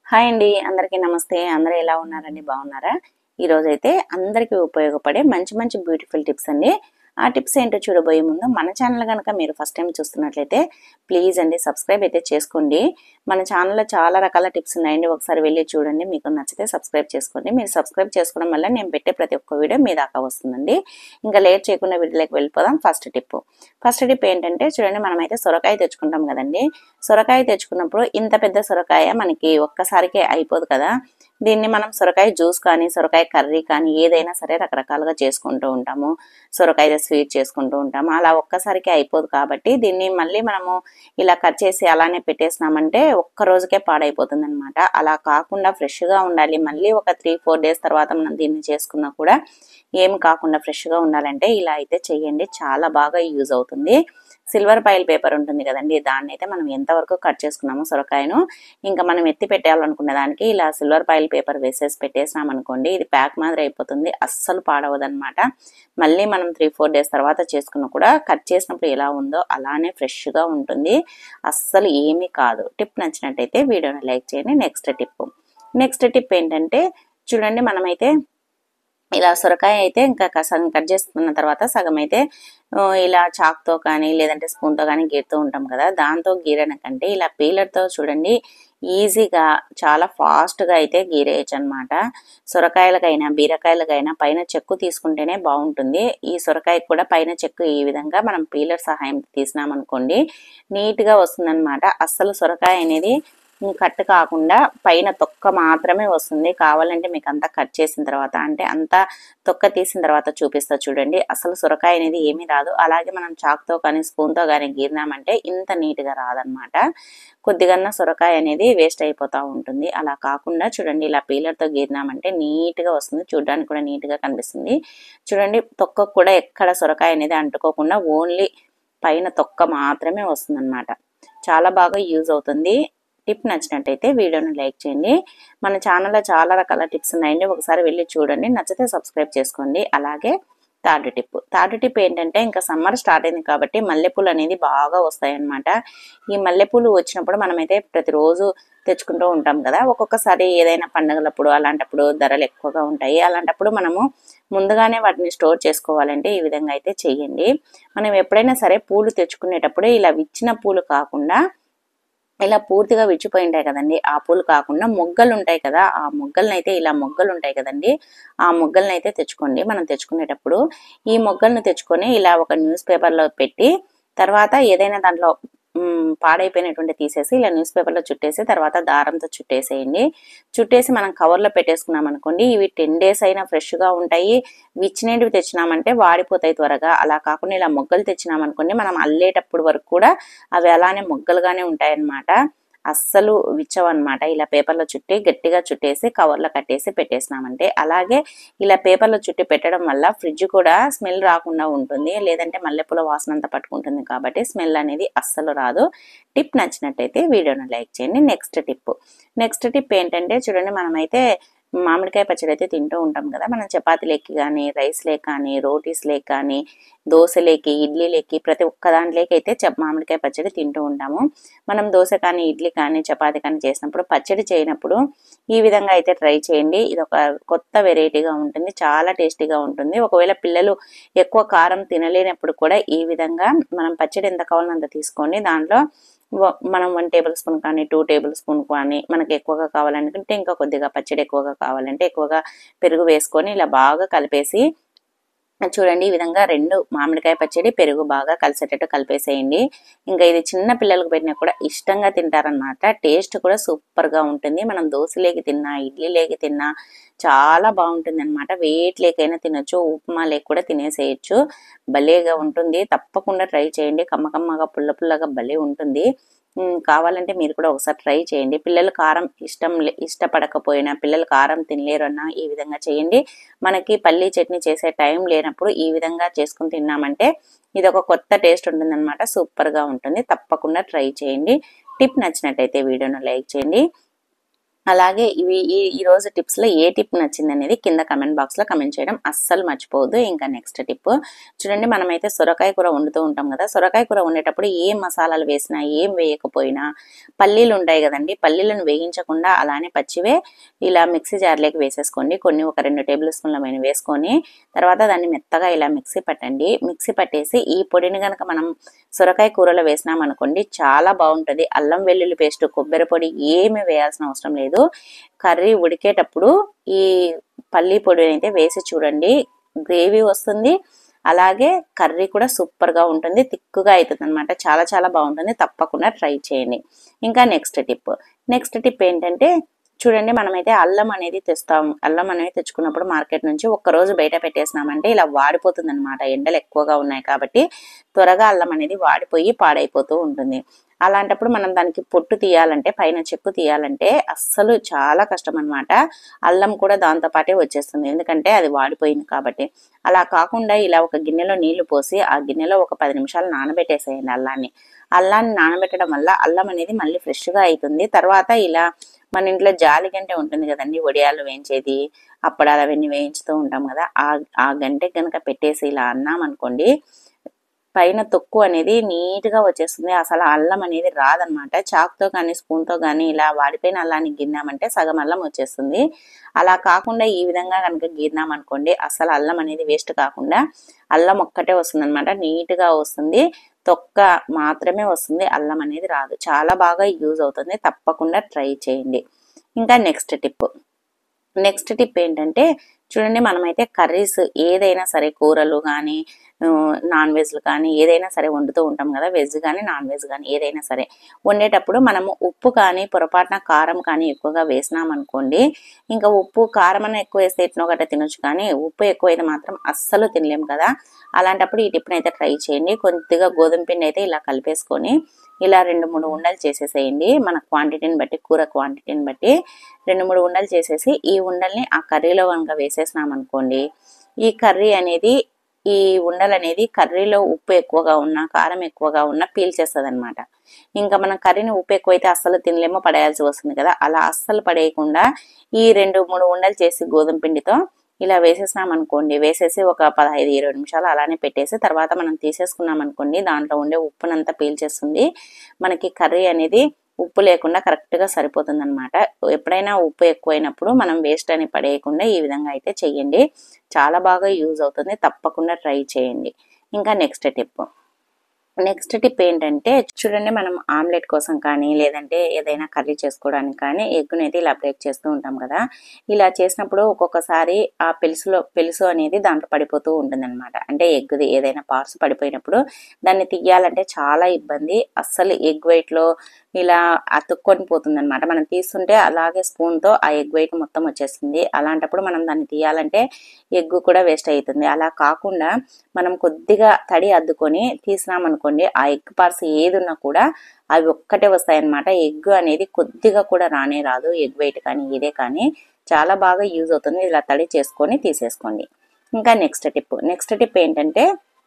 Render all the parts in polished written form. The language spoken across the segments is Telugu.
హాయ్ అండి, అందరికీ నమస్తే. అందరూ ఎలా ఉన్నారండి? బాగున్నారా? ఈరోజైతే అందరికీ ఉపయోగపడే మంచి మంచి బ్యూటిఫుల్ టిప్స్ అండి. ఆ టిప్స్ ఏంటో చూడబోయే ముందు మన ఛానల్ కనుక మీరు ఫస్ట్ టైం చూస్తున్నట్లయితే ప్లీజ్ అండి సబ్స్క్రైబ్ అయితే చేసుకోండి. మన ఛానల్లో చాలా రకాల టిప్స్ ఉన్నాయండి, ఒకసారి వెళ్ళి చూడండి. మీకు నచ్చితే సబ్స్క్రైబ్ చేసుకోండి. మీరు సబ్స్క్రైబ్ చేసుకోవడం వల్ల నేను పెట్టే ప్రతి ఒక్క వీడియో మీ దాకా వస్తుందండి. ఇంకా లేట్ చేయకుండా వీడియోలోకి వెళ్ళిపోదాం. ఫస్ట్ టిప్ ఏంటంటే చూడండి, మనమైతే సొరకాయ తెచ్చుకుంటాం కదండి. సొరకాయ తెచ్చుకున్నప్పుడు ఇంత పెద్ద సొరకాయ మనకి ఒక్కసారికే అయిపోదు కదా. దీన్ని మనం సొరకాయ జ్యూస్ కానీ సొరకాయ కర్రీ కానీ ఏదైనా సరే రకరకాలుగా చేసుకుంటూ ఉంటాము. సొరకాయ స్వీట్ చేసుకుంటూ ఉంటాము. అలా ఒక్కసారికి అయిపోదు కాబట్టి దీన్ని మళ్ళీ మనము ఇలా కట్ చేసి అలానే పెట్టేసినామంటే ఒక్క రోజుకే పాడైపోతుంది అనమాట. అలా కాకుండా ఫ్రెష్గా ఉండాలి. మళ్ళీ ఒక 3-4 డేస్ తర్వాత మనం దీన్ని చేసుకున్నా కూడా ఏమి కాకుండా ఫ్రెష్గా ఉండాలంటే ఇలా అయితే చెయ్యండి. చాలా బాగా యూజ్ అవుతుంది. సిల్వర్ ఫాయిల్ పేపర్ ఉంటుంది కదండి, దాన్ని అయితే మనం ఎంతవరకు కట్ చేసుకున్నామో సొరకాయను ఇంకా మనం ఎత్తి పెట్టాలనుకునే దానికి ఇలా సిల్వర్ ఫాయిల్ పేపర్ వేసేసి పెట్టేసినాం అనుకోండి, ఇది ప్యాక్ మాదిరి అయిపోతుంది. అస్సలు పాడవదనమాట. మళ్ళీ మనం 3-4 డేస్ తర్వాత చేసుకున్నా కూడా కట్ చేసినప్పుడు ఎలా ఉందో అలానే ఫ్రెష్గా ఉంటుంది. అస్సలు ఏమీ కాదు. టిప్ నచ్చినట్టయితే వీడియోని లైక్ చేయండి. నెక్స్ట్ టిప్ ఏంటంటే చూడండి, మనమైతే ఇలా సొరకాయ అయితే ఇంకా సగం కట్ చేసుకున్న తర్వాత సగం అయితే ఇలా చాక్తో కానీ లేదంటే స్పూన్తో కానీ గీరుతూ ఉంటాం కదా. దాంతో గీరడం కంటే ఇలా పీలర్తో చూడండి ఈజీగా చాలా ఫాస్ట్గా అయితే గీరేయచ్చు అనమాట. సొరకాయలకైనా బీరకాయలకైనా పైన చెక్కు తీసుకుంటేనే బాగుంటుంది. ఈ సొరకాయ కూడా పైన చెక్కు ఈ విధంగా మనం పీలర్ సహాయం తీసినామనుకోండి నీట్గా వస్తుందన్నమాట. అస్సలు సొరకాయ అనేది కట్ కాకుండా పైన తొక్క మాత్రమే వస్తుంది. కావాలంటే మీకు అంతా కట్ చేసిన తర్వాత అంటే అంతా తొక్క తీసిన తర్వాత చూపిస్తా చూడండి. అసలు సొరకాయ అనేది ఏమీ రాదు. అలాగే మనం చాక్తో కానీ స్పూన్తో కానీ గీరినామంటే ఇంత నీట్గా రాదనమాట. కొద్దిగా సొరకాయ అనేది వేస్ట్ అయిపోతూ ఉంటుంది. అలా కాకుండా చూడండి ఇలా పీలర్తో గీరినామంటే నీట్గా వస్తుంది. చూడడానికి కూడా నీట్గా కనిపిస్తుంది. చూడండి తొక్క కూడా ఎక్కడ సొరకాయ అనేది అంటుకోకుండా ఓన్లీ పైన తొక్క మాత్రమే వస్తుంది అనమాట. చాలా బాగా యూజ్ అవుతుంది. టిప్ నచ్చినట్టయితే వీడియోని లైక్ చేయండి. మన ఛానల్లో చాలా రకాల టిప్స్ ఉన్నాయండి, ఒకసారి వెళ్ళి చూడండి. నచ్చితే సబ్స్క్రైబ్ చేసుకోండి. అలాగే థర్డ్ టిప్ ఏంటంటే ఇంకా సమ్మర్ స్టార్ట్ అయింది కాబట్టి మల్లెపూలు అనేది బాగా వస్తాయి అన్నమాట. ఈ మల్లెపూలు వచ్చినప్పుడు మనమైతే ప్రతిరోజు తెచ్చుకుంటూ ఉంటాం కదా. ఒక్కొక్కసారి ఏదైనా పండుగలప్పుడు అలాంటప్పుడు ధరలు ఎక్కువగా ఉంటాయి. అలాంటప్పుడు మనము ముందుగానే వాటిని స్టోర్ చేసుకోవాలంటే ఈ విధంగా అయితే చెయ్యండి. మనం ఎప్పుడైనా సరే పూలు తెచ్చుకునేటప్పుడు ఇలా విచ్చిన పూలు కాకుండా ఇలా పూర్తిగా విచ్చిపోయి ఉంటాయి కదండి, ఆ పూలు కాకుండా మొగ్గలు ఉంటాయి కదా, ఆ మొగ్గలను అయితే ఇలా మొగ్గలు ఉంటాయి కదండి, ఆ మొగ్గలను అయితే తెచ్చుకోండి. మనం తెచ్చుకునేటప్పుడు ఈ మొగ్గలను తెచ్చుకొని ఇలా ఒక న్యూస్ పేపర్లో పెట్టి తర్వాత ఏదైనా దాంట్లో పాడైపోయినటువంటి తీసేసి ఇలా న్యూస్ పేపర్లో చుట్టేసి తర్వాత దారంతో చుట్టేసేయండి. చుట్టేసి మనం కవర్లో పెట్టేసుకున్నాం అనుకోండి, ఇవి 10 డేస్ అయినా ఫ్రెష్గా ఉంటాయి. విచ్చినేటివి తెచ్చినామంటే వాడిపోతాయి త్వరగా. అలా కాకుండా ఇలా మొగ్గలు తెచ్చినామనుకోండి, మనం అల్లేటప్పుడు వరకు కూడా అవి అలానే మొగ్గలుగానే ఉంటాయన్నమాట. అస్సలు విచ్చవన్నమాట. ఇలా పేపర్లో చుట్టి గట్టిగా చుట్టేసి కవర్లో కట్టేసి పెట్టేసినామంటే. అలాగే ఇలా పేపర్లో చుట్టి పెట్టడం వల్ల ఫ్రిడ్జ్ కూడా స్మెల్ రాకుండా ఉంటుంది. లేదంటే మల్లెపూల వాసన అంతా పట్టుకుంటుంది కాబట్టి స్మెల్ అనేది అస్సలు రాదు. టిప్ నచ్చినట్టయితే వీడియోను లైక్ చేయండి. నెక్స్ట్ టిప్ ఏంటంటే చూడండి, మనమైతే మామిడికాయ పచ్చడి అయితే తింటూ ఉంటాం కదా. మనం చపాతీలేకి కానీ రైస్ లేక కానీ రోటీస్ లేక కానీ దోశలేకి ఇడ్లీలేకి ప్రతి ఒక్క దాంట్లోకి అయితే మామిడికాయ పచ్చడి తింటూ ఉంటాము. మనం దోశ కానీ ఇడ్లీ కానీ చపాతీ కానీ చేసినప్పుడు పచ్చడి చేయనప్పుడు ఈ విధంగా అయితే ట్రై చేయండి. ఇది ఒక కొత్త వెరైటీగా ఉంటుంది, చాలా టేస్టీగా ఉంటుంది. ఒకవేళ పిల్లలు ఎక్కువ కారం తినలేనప్పుడు కూడా ఈ విధంగా మనం పచ్చడి ఎంత కావాలో అంత తీసుకోండి. దాంట్లో మనం 1 టేబుల్ స్పూన్ కానీ 2 టేబుల్ స్పూన్ కానీ మనకి ఎక్కువగా కావాలనుకుంటే ఇంకా కొద్దిగా పచ్చడి ఎక్కువగా కావాలంటే ఎక్కువగా పెరుగు వేసుకొని ఇలా బాగా కలిపేసి చూడండి. ఈ విధంగా 2 మామిడికాయ పచ్చడి పెరుగు బాగా కలిసేటట్టు కలిపేసేయండి. ఇంకా ఇది చిన్న పిల్లలకు పెట్టినా కూడా ఇష్టంగా తింటారనమాట. టేస్ట్ కూడా సూపర్గా ఉంటుంది. మనం దోశలేకి తిన్నా ఇడ్లీలేకి తిన్నా చాలా బాగుంటుంది అనమాట. వెయిట్ లేకైనా తినొచ్చు, ఉప్మా లేక కూడా తినేసేయచ్చు. భలేగా ఉంటుంది. తప్పకుండా ట్రై చేయండి. కమ్మకమ్మగా పుల్ల పుల్లగా భలే ఉంటుంది. కావాలంటే మీరు కూడా ఒకసారి ట్రై చేయండి. పిల్లలు కారం ఇష్టపడకపోయినా పిల్లలు కారం తినలేరు అన్నా ఈ విధంగా చేయండి. మనకి పల్లీ చట్నీ చేసే టైం లేనప్పుడు ఈ విధంగా చేసుకుని తిన్నామంటే ఇది ఒక కొత్త టేస్ట్ ఉంటుంది అనమాట. సూపర్గా ఉంటుంది. తప్పకుండా ట్రై చేయండి. టిప్ నచ్చినట్టయితే వీడియోను లైక్ చేయండి. అలాగే ఇవి ఈ రోజు టిప్స్లో ఏ టిప్ నచ్చింది అనేది కింద కమెంట్ బాక్స్లో కమెంట్ చేయడం అస్సలు మర్చిపోవద్దు. ఇంకా నెక్స్ట్ టిప్ చూడండి, మనమైతే సొరకాయ కూర వండుతూ ఉంటాం కదా. సొరకాయ కూర వండేటప్పుడు ఏం మసాలాలు వేసినా ఏం వేయకపోయినా పల్లీలు ఉంటాయి కదండి, పల్లీలను వేయించకుండా అలానే పచ్చివే ఇలా మిక్సీ జార్లోకి వేసేసుకోండి. కొన్ని ఒక 2 టేబుల్ స్పూన్ల పైన వేసుకొని తర్వాత దాన్ని మెత్తగా ఇలా మిక్సీ పట్టండి. మిక్సీ పట్టేసి ఈ పొడిని కనుక మనం సొరకాయ కూరలో వేసినామనుకోండి చాలా బాగుంటుంది. అల్లం వెల్లుల్లి పేస్ట్, కొబ్బరి పొడి ఏమి వేయాల్సిన అవసరం లేదు. కర్రీ ఉడికేటప్పుడు ఈ పల్లి పొడిని అయితే వేసి చూడండి, గ్రేవీ వస్తుంది, అలాగే కర్రీ కూడా సూపర్గా ఉంటుంది, తిక్కుగా అవుతుంది అనమాట. చాలా చాలా బాగుంటుంది, తప్పకుండా ట్రై చేయండి. ఇంకా నెక్స్ట్ టిప్ ఏంటంటే చూడండి, మనమైతే అల్లం అనేది తెస్తాము. అల్లం అనేది తెచ్చుకున్నప్పుడు మార్కెట్ నుంచి ఒక్కరోజు బయట పెట్టేసినామంటే ఇలా వాడిపోతుంది అనమాట. ఎండలు ఎక్కువగా ఉన్నాయి కాబట్టి త్వరగా అల్లం అనేది వాడిపోయి పాడైపోతూ ఉంటుంది. అలాంటప్పుడు మనం దానికి పొట్టు తీయాలంటే, పైన చెక్కు తీయాలంటే అస్సలు చాలా కష్టం అనమాట. అల్లం కూడా దాంతో పాటే వచ్చేస్తుంది, ఎందుకంటే అది వాడిపోయింది కాబట్టి. అలా కాకుండా ఇలా ఒక గిన్నెలో నీళ్లు పోసి ఆ గిన్నెలో ఒక 10 నిమిషాలు నానబెట్టేసేయండి అల్లాన్ని నానబెట్టడం వల్ల అల్లం అనేది మళ్ళీ ఫ్రెష్గా అవుతుంది. తర్వాత ఇలా మన ఇంట్లో జాలి గంటె ఉంటుంది కదండి, వడియాలు వేయించేది, అప్పడాలు అవన్నీ వేయించుతూ ఉంటాం కదా, ఆ గంటె కనుక పెట్టేసి ఇలా అన్నామనుకోండి పైన తొక్కు అనేది నీట్గా వచ్చేస్తుంది. అసలు అల్లం అనేది రాదనమాట. చాక్తో కానీ స్పూన్తో కానీ ఇలా వాడిపోయిన అల్లాన్ని గిన్నామంటే సగం అల్లం వచ్చేస్తుంది. అలా కాకుండా ఈ విధంగా కనుక గిన్నామనుకోండి అసలు అల్లం అనేది వేస్ట్ కాకుండా అల్లం ఒక్కటే వస్తుంది అనమాట, నీట్గా వస్తుంది. తొక్క మాత్రమే వస్తుంది, అల్లం అనేది రాదు. చాలా బాగా యూజ్ అవుతుంది, తప్పకుండా ట్రై చేయండి. ఇంకా నెక్స్ట్ టిప్ ఏంటంటే చూడండి, మనమైతే కర్రీస్ ఏదైనా సరే, కూరలు కానీ నాన్ వెజ్లు కానీ ఏదైనా సరే వండుతూ ఉంటాం కదా, వెజ్ కానీ నాన్ వెజ్ కానీ ఏదైనా సరే వండేటప్పుడు మనము ఉప్పు కానీ పొరపాటున కారం కానీ ఎక్కువగా వేసినామనుకోండి, ఇంకా ఉప్పు కారం అన్న ఎక్కువ వేస్తే ఎట్నో గట్ట తినొచ్చు, కానీ ఉప్పు ఎక్కువైతే మాత్రం అస్సలు తినలేము కదా. అలాంటప్పుడు ఈ టిప్ని అయితే ట్రై చేయండి. కొద్దిగా గోధుమ పిండి అయితే ఇలా కలిపేసుకొని ఇలా 2-3 ఉండలు చేసేసేయండి. మన క్వాంటిటీని బట్టి, కూర క్వాంటిటీని బట్టి 2-3 ఉండలు చేసేసి ఈ ఉండల్ని ఆ కర్రీలో కనుక వేసేసినామనుకోండి, ఈ కర్రీ అనేది ఈ ఉండలు అనేది కర్రీలో ఉప్పు ఎక్కువగా ఉన్నా కారం ఎక్కువగా ఉన్నా పీల్చేస్తుంది అనమాట. ఇంకా మనం కర్రీని ఉప్పు ఎక్కువైతే అస్సలు తినలేమో, పడేయాల్సి వస్తుంది కదా. అలా అస్సలు పడేయకుండా ఈ 2-3 ఉండలు చేసి గోధుమ పిండితో ఇలా వేసేసినామనుకోండి, వేసేసి ఒక 15-20 నిమిషాలు అలానే పెట్టేసి తర్వాత మనం తీసేసుకున్నాం అనుకోండి, దాంట్లో ఉండే ఉప్పునంతా పీల్చేస్తుంది. మనకి కర్రీ అనేది ఉప్పు లేకుండా కరెక్ట్గా సరిపోతుంది అనమాట. ఎప్పుడైనా ఉప్పు ఎక్కువైనప్పుడు మనం వేస్ట్ అని పడేయకుండా ఈ విధంగా అయితే చెయ్యండి, చాలా బాగా యూజ్ అవుతుంది, తప్పకుండా ట్రై చేయండి. ఇంకా నెక్స్ట్ టిప్ ఏంటంటే చూడండి, మనం ఆమ్లెట్ కోసం కానీ లేదంటే ఏదైనా కర్రీ చేసుకోవడానికి కానీ ఎగ్గుని అయితే ఇలా బ్రేక్ చేస్తూ ఉంటాం కదా. ఇలా చేసినప్పుడు ఒక్కొక్కసారి ఆ పెలుసు అనేది దాంట్లో పడిపోతూ ఉంటుంది అనమాట. అంటే ఎగ్గుది ఏదైనా పార్ట్స్ పడిపోయినప్పుడు దాన్ని తీయాలంటే చాలా ఇబ్బంది. అస్సలు ఎగ్ వెయిట్లో ఇలా అతుక్కొని పోతుంది అనమాట. మనం తీస్తుంటే అలాగే స్పూన్తో ఆ ఎగ్ వెయిట్ మొత్తం వచ్చేస్తుంది. అలాంటప్పుడు మనం దాన్ని తీయాలంటే ఎగ్గు కూడా వేస్ట్ అవుతుంది. అలా కాకుండా మనం కొద్దిగా తడి అద్దుకొని తీసినామనుకోండి, ఆ ఎగ్ పార్ట్స్ ఏది ఉన్నా కూడా అవి ఒక్కటే వస్తాయన్నమాట. ఎగ్ అనేది కొద్దిగా కూడా రానే రాదు, ఎగ్ వెయిట్ కానీ ఇదే కానీ చాలా బాగా యూజ్ అవుతుంది. ఇలా తడి చేసుకొని తీసేసుకోండి. ఇంకా నెక్స్ట్ టిప్ ఏంటంటే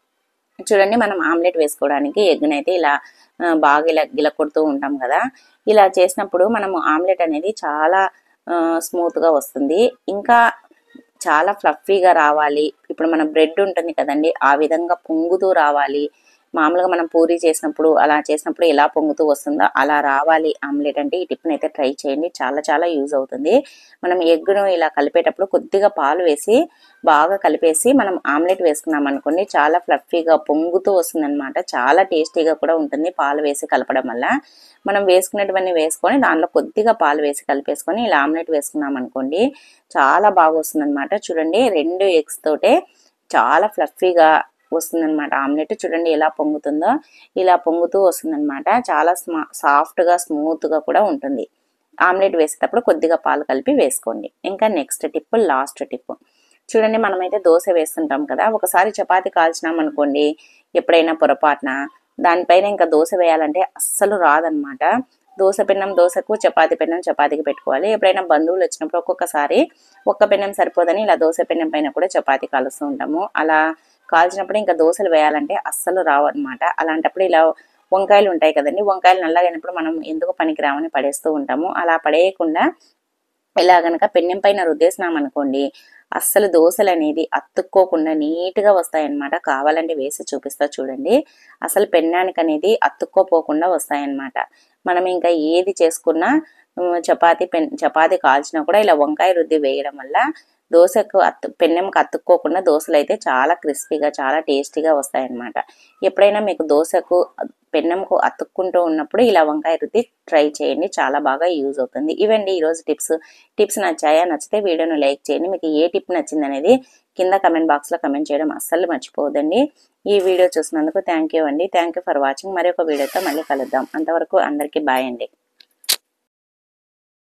చూడండి, మనం ఆమ్లెట్ వేసుకోవడానికి ఎగ్నైతే ఇలా బాగా ఇలా గిలకొడుతూ ఉంటాం కదా. ఇలా చేసినప్పుడు మనము ఆమ్లెట్ అనేది చాలా స్మూత్గా వస్తుంది, ఇంకా చాలా ఫ్లఫీగా రావాలి. ఇప్పుడు మన బ్రెడ్ ఉంటుంది కదండి, ఆ విధంగా పొంగుతూ రావాలి. మామూలుగా మనం పూరీ చేసినప్పుడు అలా చేసినప్పుడు ఎలా పొంగుతూ వస్తుందో అలా రావాలి ఆమ్లెట్ అంటే. ఈ టిప్ని అయితే ట్రై చేయండి, చాలా చాలా యూజ్ అవుతుంది. మనం ఎగ్గును ఇలా కలిపేటప్పుడు కొద్దిగా పాలు వేసి బాగా కలిపేసి మనం ఆమ్లెట్ వేసుకున్నాం అనుకోండి, చాలా ఫ్లఫీగా పొంగుతూ వస్తుంది అనమాట. చాలా టేస్టీగా కూడా ఉంటుంది పాలు వేసి కలపడం వల్ల. మనం వేసుకున్నటువన్నీ వేసుకొని దానిలో కొద్దిగా పాలు వేసి కలిపేసుకొని ఇలా ఆమ్లెట్ వేసుకున్నాం అనుకోండి, చాలా బాగా వస్తుంది అనమాట. చూడండి, 2 ఎగ్స్ తోటే చాలా ఫ్లఫీగా వస్తుందన్నమాట ఆమ్లెట్. చూడండి ఎలా పొంగుతుందో, ఇలా పొంగుతూ వస్తుందన్నమాట. చాలా సాఫ్ట్గా స్మూత్గా కూడా ఉంటుంది. ఆమ్లెట్ వేసేటప్పుడు కొద్దిగా పాలు కలిపి వేసుకోండి. ఇంకా లాస్ట్ టిప్ చూడండి, మనమైతే దోశ వేస్తుంటాం కదా. ఒకసారి చపాతీ కాల్చినాం అనుకోండి, ఎప్పుడైనా పొరపాటున దానిపైన ఇంకా దోశ వేయాలంటే అస్సలు రాదనమాట. దోశ పెన్నం దోశకు, చపాతీ పెన్నం చపాతీకి పెట్టుకోవాలి. ఎప్పుడైనా బంధువులు వచ్చినప్పుడు ఒక్కొక్కసారి ఒక్క పెన్నం సరిపోదని ఇలా దోశ పెన్నం పైన కూడా చపాతీ కాలుస్తూ ఉంటాము. అలా కాల్చినప్పుడు ఇంకా దోశలు వేయాలంటే అస్సలు రావు అనమాట. అలాంటప్పుడు ఇలా వంకాయలు ఉంటాయి కదండి, వంకాయలు నల్లగా అయినప్పుడు మనం ఎందుకు పనికి రావని పడేస్తూ ఉంటాము. అలా పడేయకుండా ఇలా గనక పెన్నెం పైన రుద్దేసినాం అనుకోండి, అస్సలు దోశలు అనేది అతుక్కోకుండా నీట్గా వస్తాయన్నమాట. కావాలంటే వేసి చూపిస్తా చూడండి. అసలు పెన్నానికి అనేది అతుక్కోపోకుండా వస్తాయన్నమాట. మనం ఇంకా ఏది చేసుకున్నా చపాతి కాల్చినా కూడా ఇలా వంకాయ రుద్ది వేయడం వల్ల దోశకు పెన్నెంకు అతుక్కోకుండా దోశలు అయితే చాలా క్రిస్పీగా చాలా టేస్టీగా వస్తాయన్నమాట. ఎప్పుడైనా మీకు దోశకు పెన్నెంకు అతుక్కుంటూ ఉన్నప్పుడు ఇలా వంకాయ రుద్ది ట్రై చేయండి, చాలా బాగా యూజ్ అవుతుంది. ఇవండి ఈరోజు టిప్స్ నచ్చాయా? నచ్చితే వీడియోను లైక్ చేయండి. మీకు ఏ టిప్ నచ్చింది అనేది కింద కమెంట్ బాక్స్లో కమెంట్ చేయడం అస్సలు మర్చిపోవద్దండి. ఈ వీడియో చూసినందుకు థ్యాంక్ యూ అండి. Thank you for watching. మరి ఒక వీడియోతో మళ్ళీ కలుద్దాం. అంతవరకు అందరికీ బాయ్ అండి.